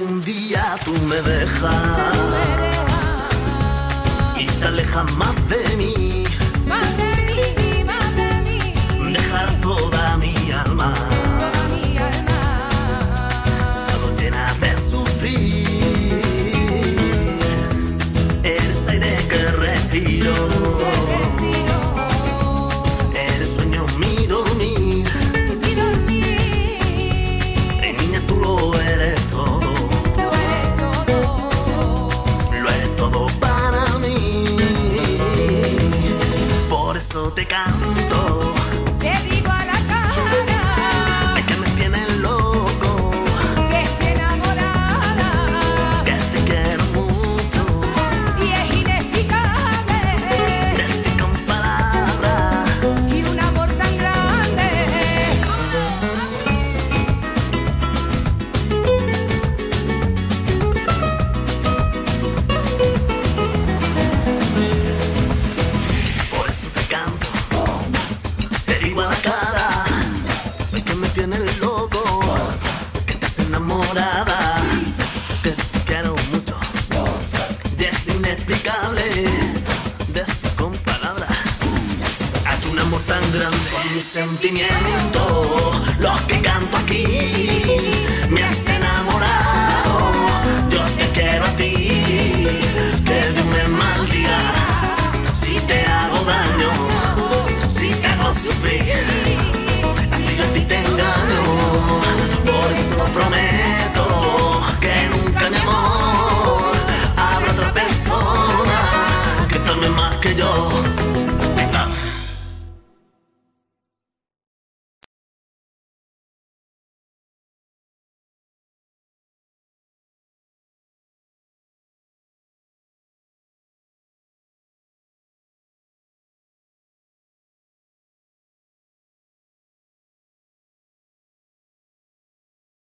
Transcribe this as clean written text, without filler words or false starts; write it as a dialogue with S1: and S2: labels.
S1: un día tú me dejas y te alejas más de mí,
S2: más de mí, más de mí,
S1: dejar toda mi alma
S2: toda mi alma.
S1: solo llena de sufrir. Eres aire que respiro, eres sueño mi dormir. Niña, tú lo eres todo, lo eres todo para mí. Por eso te canto,
S2: Te digo a la cara
S1: es que me tienes loco,
S2: que estoy enamorada
S1: que te quiero mucho,
S2: y es inexplicable
S1: decir con palabras.
S2: y un amor tan grande.
S1: Por eso te canto, te digo a la cara, es que me tienes loco, que estás enamorada, que te quiero mucho, y es inexplicable decir con palabras. Hay un amor tan grande, son mis sentimientos los que canto aquí.